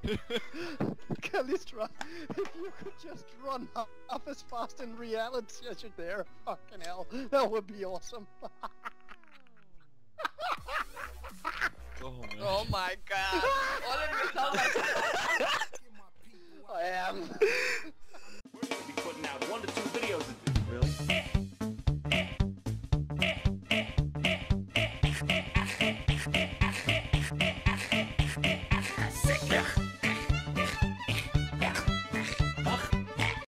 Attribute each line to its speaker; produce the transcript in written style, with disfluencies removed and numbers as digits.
Speaker 1: Callistra, if you could just run half as fast in reality as you're there, fucking hell, that would be awesome.
Speaker 2: Oh man.
Speaker 3: Oh my god. Olen nyt tällaista.
Speaker 1: I am.